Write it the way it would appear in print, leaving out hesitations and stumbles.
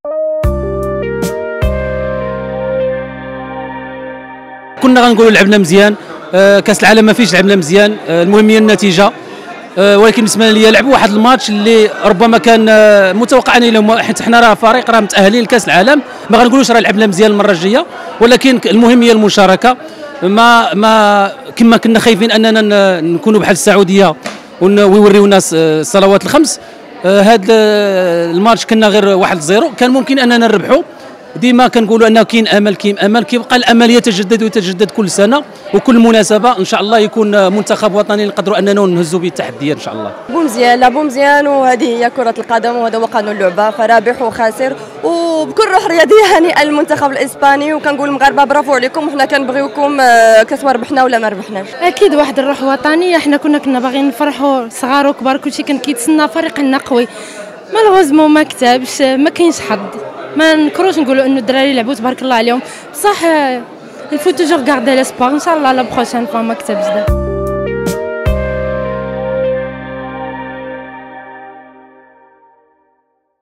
كنا غنقولوا لعبنا مزيان، كاس العالم ما فيش لعبنا مزيان، المهم هي النتيجه. ولكن بالنسبه لي لعبوا واحد الماتش اللي ربما كان متوقع لهم، حيت حنا راه فريق راه متاهلين لكاس العالم، ما غنقولوش راه لعبنا مزيان المره الجايه، ولكن المهم هي المشاركه. ما كما كنا خايفين اننا نكونوا بحال السعوديه ويوريونا الصلوات الخمس. هذا الماتش كنا غير 1-0، كان ممكن اننا نربحوا. ديما كنقولوا انه كاين امل، كيبقى الامل يتجدد ويتجدد كل سنه وكل مناسبه. ان شاء الله يكون منتخب وطني نقدروا اننا نهزوا به التحديات ان شاء الله. لعبوا مزيان وهذه هي كره القدم وهذا هو قانون اللعبه، فرابح وخاسر وبكل روح رياضيه هنيئا للمنتخب الاسباني. وكنقول المغاربه برافو عليكم، وحنا كنبغيوكم كسوا ربحنا ولا ما ربحناش. اكيد واحد الروح وطنيه، حنا كنا باغيين نفرحوا صغار وكبار، كلشي كان كيتسنى فريقنا قوي. مالوغوزمون ما كتبش، ما كاينش حظ، ما نكروش نقولوا انه الدراري لعبوا تبارك الله عليهم، بصح الفو توجور غاردي ليسبوار. ان شاء الله لا بروشين فوا ما كتبش.